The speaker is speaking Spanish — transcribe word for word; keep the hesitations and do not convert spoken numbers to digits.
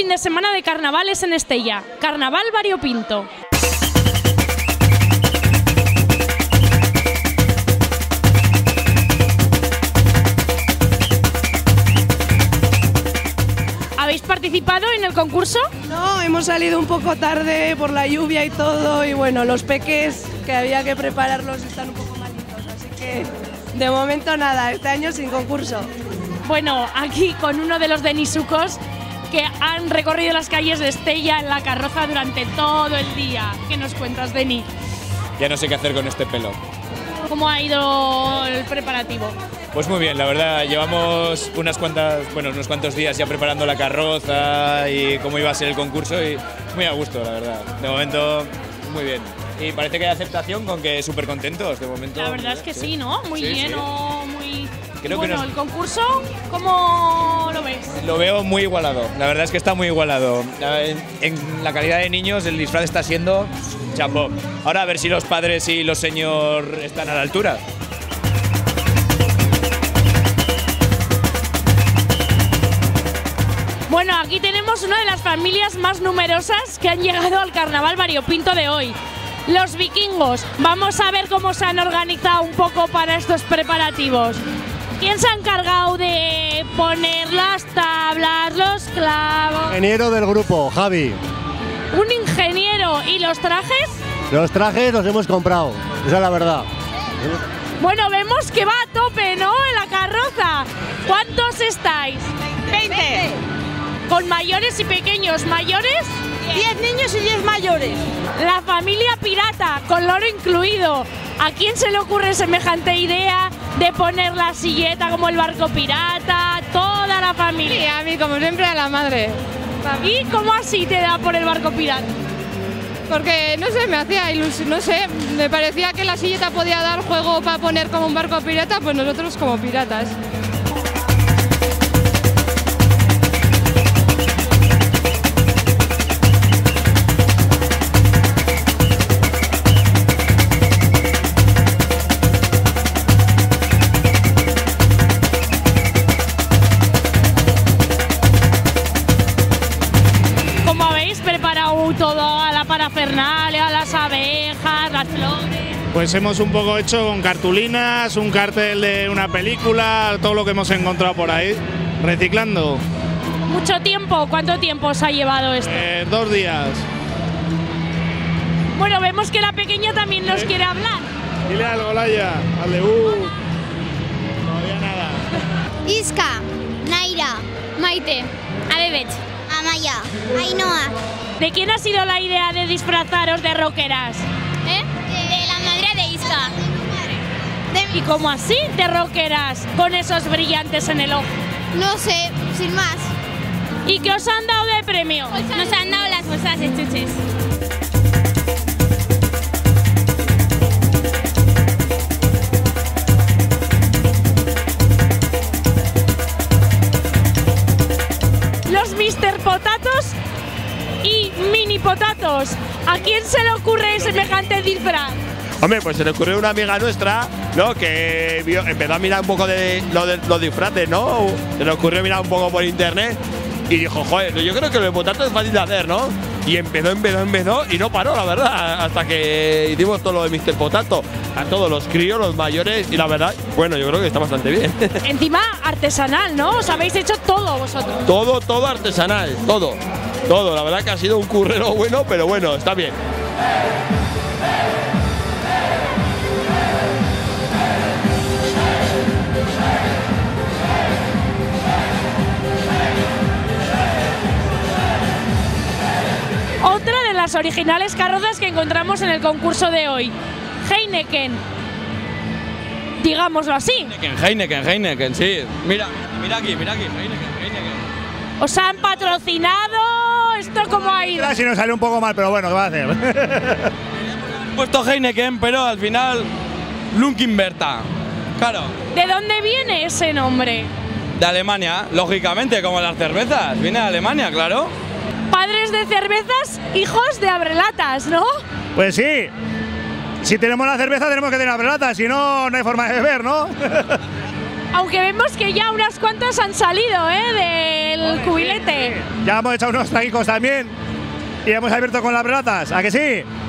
fin de semana de carnavales en Estella. Carnaval variopinto. ¿Habéis participado en el concurso? No, hemos salido un poco tarde por la lluvia y todo, y bueno, los peques que había que prepararlos están un poco malitos, así que de momento nada, este año sin concurso. Bueno, aquí con uno de los denisucos que han recorrido las calles de Estella en la carroza durante todo el día. ¿Qué nos cuentas, Deni? Ya no sé qué hacer con este pelo. ¿Cómo ha ido el preparativo? Pues muy bien, la verdad, llevamos unas cuantas, bueno, unos cuantos días ya preparando la carroza y cómo iba a ser el concurso y muy a gusto, la verdad. De momento, muy bien. Y parece que hay aceptación con que súper contentos, de momento. La verdad es que sí, ¿no? Muy sí, lleno, sí. muy... Creo bueno, que nos... el concurso, ¿cómo lo ves? Lo veo muy igualado, la verdad es que está muy igualado. En, en la calidad de niños el disfraz está siendo chapó. Ahora a ver si los padres y los señor están a la altura. Bueno, aquí tenemos una de las familias más numerosas que han llegado al carnaval variopinto de hoy. Los vikingos. Vamos a ver cómo se han organizado un poco para estos preparativos. ¿Quién se ha encargado de poner las tablas, los clavos? Ingeniero del grupo, Javi. ¿Un ingeniero? ¿Y los trajes? Los trajes los hemos comprado, esa es la verdad. Bueno, vemos que va a tope, ¿no? En la carroza. ¿Cuántos estáis? veinte. ¿Con mayores y pequeños? ¿Mayores? diez niños y diez mayores. La familia pirata, con loro incluido. ¿A quién se le ocurre semejante idea de poner la silleta como el barco pirata? Toda la familia. Sí, a mí, como siempre, a la madre. ¿Y cómo así te da por el barco pirata? Porque, no sé, me hacía ilusión, no sé, me parecía que la silleta podía dar juego para poner como un barco pirata, pues nosotros como piratas. Todo a la parafernalia, a las abejas, las flores. Pues hemos un poco hecho con cartulinas, un cartel de una película, todo lo que hemos encontrado por ahí, reciclando. ¿Mucho tiempo? ¿Cuánto tiempo os ha llevado esto? Eh, dos días. Bueno, vemos que la pequeña también nos ¿Sí? quiere hablar. Dile algo, Laia, hazle uh. Todavía nada. Iska, Naira, Maite, Abebet, Amaya, Ainhoa. ¿De quién ha sido la idea de disfrazaros de rockeras? ¿Eh? De la madre de Iska. ¿Y cómo así de rockeras con esos brillantes en el ojo? No sé, sin más. ¿Y qué os han dado de premio? Nos han dado las bolsas de chuches. Los mister Potatos y Mini Potatos. ¿A quién se le ocurre semejante disfraz? Hombre, pues se le ocurrió una amiga nuestra, ¿no? Que vio, empezó a mirar un poco de lo de los disfraces, ¿no? Se le ocurrió mirar un poco por internet y dijo, joder, yo creo que lo de potato es fácil de hacer, ¿no? Y empezó, empezó, empezó y no paró, la verdad, hasta que hicimos todo lo de mister Potato. A todos los críos, los mayores y la verdad, bueno, yo creo que está bastante bien. Encima artesanal, ¿no? Os habéis hecho todo vosotros. Todo, todo artesanal, todo. Todo, la verdad que ha sido un currero bueno, pero bueno, está bien. Otra de las originales carrozas que encontramos en el concurso de hoy. Heineken. Digámoslo así. Heineken, Heineken, Heineken, sí. Mira, mira aquí, mira aquí, Heineken, Heineken. ¿Os han patrocinado? ¿Esto cómo ha ido? Si nos sale un poco mal, pero bueno, ¿qué va a hacer? Puesto Heineken, pero al final Lunkenberta. Claro. ¿De dónde viene ese nombre? De Alemania, lógicamente, como las cervezas. Viene de Alemania, claro. Padres de cervezas, hijos de abrelatas, ¿no? Pues sí. Si tenemos la cerveza tenemos que tener la pelota, si no, no hay forma de beber, ¿no? Aunque vemos que ya unas cuantas han salido, ¿eh? Del cubilete. Ya hemos echado unos traguicos también y hemos abierto con las bratas, ¿a que sí?